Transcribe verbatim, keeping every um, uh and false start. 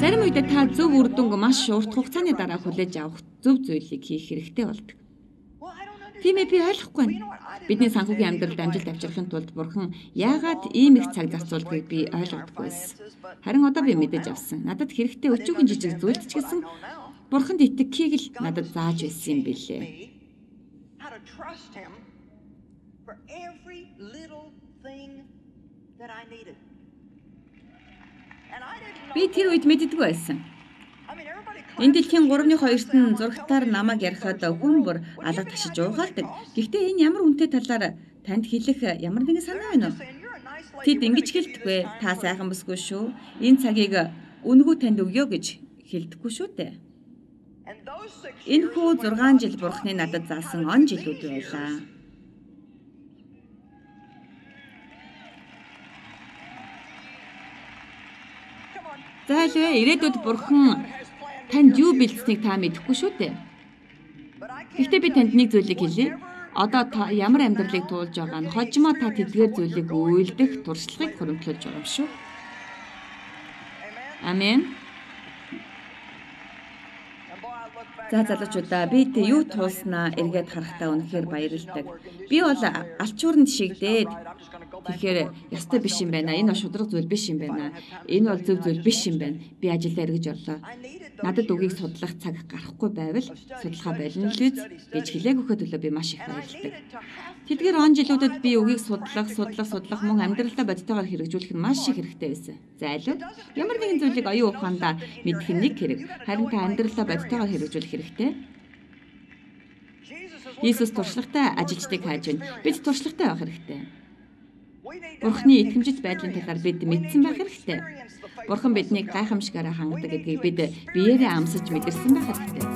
Зарим үед та зөв үр дүнг маш урт хугацааны дараа хүлээж авах зөв зүйлийг хийх хэрэгтэй болдог. Тийм ээ, би ойлгохгүй байна. Бидний санхүүгийн амьдралд амжилт авчрахын тулд Бурхан яагаад ийм их цаг зарцуулдгийг би ойлгодоггүй байсан. Харин одоо би мэдэж авсан. Надад хэрэгтэй өчүүхэн жижиг зүйлд ч гэсэн Бурханд итгэхийг л надад зааж байсан юм билээ. Би тэр үед мэддэггүй байсан. Энэ дэлхийн гуравны хоёрт нь зурагтаар намайг ярихад хүн бүр алга ташиж уугаалдаг. Гэхдээ энэ ямар үнэтэй талаар танд хэлэх ямар нэгэн санаа байна уу? Тэд ингэж хэлдэггүй. Та сайхан бүсгүй шүү. Энэ цагийг үнэгүй танд өгье гэж хэлдэггүй шүү дээ. Энэ хүү зургаан жил Бурхны надад заасан он жилүүд байлаа. За хэлээ, ирээдүйд Бурхан танд юу бэлдсэнийг та мэдэхгүй шүү дээ. Гэхдээ би танд нэг зүйлийг хэлье. Одоо та ямар амьдралыг туулж байгаа нь хожимо та тэдгээр зүйлийг үйлдэх туршлагыг хөрөмтлүүлж байгаа юм шүү. Амен. За залуучуудаа би тэ юу туулснаа эргээд харахтаа үнэхээр баярлалдаг. Би бол алчууранд шигдээд тэгэхээр ястай биш юм байна. Энэ бол шудраг зүйл биш юм байна. Энэ бол зөв зүйл биш юм байна. Би ажилдаа эргэж орлоо. Надад үгийг судлах цаг гарахгүй байвал судалгаа болно л үз гэж хэлээг өгөхөд төлөө би маш их баярлалдаг. Тэдгээр он жилүүдэд би үгийг судлах, судлах, судлах мөн амьдралдаа бодитойгоор хэрэгжүүлэх нь маш их хэрэгтэй байсан. Зайлуу ямар нэгэн зүйлийг оюун ухаандаа мэдэх нь нэг хэрэг. Харин та амьдралдаа бодитойгоор хэрэгжүүлэх хэрэгтэй. Иесус туршлагатай ажилчдыг хайж байна. Бид туршлагатай байх хэрэгтэй. Бурхны итгэмжит байдлын талаар бид мэдсэн байх хэрэгтэй. Бурхан биднийг гайхамшигаараа хангадаг гэдгийг бид биеэрээ амсаж мэдэрсэн байх хэрэгтэй.